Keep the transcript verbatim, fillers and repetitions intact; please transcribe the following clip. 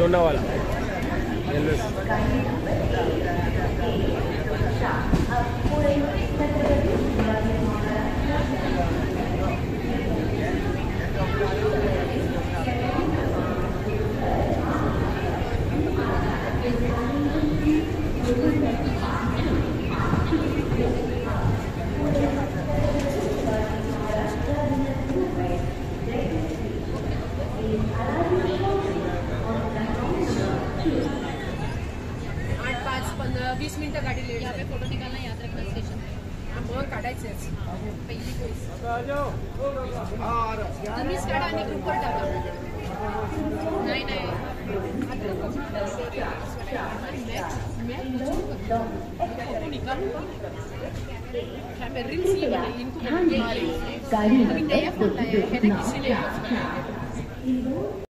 Lonavala railway बीस मिनटं गाडी लेट यहाँ पे फोटो निकालना याद रखना स्टेशन हाँ मग काढायचे पहिली गोष्ट तुम्हीच काढा आणि ग्रुपवर टाका नाही नाही फोटो निकालूंगा यहाँ पे रील्स ये इनको गाड़ी फोन लाया है ना किसी ने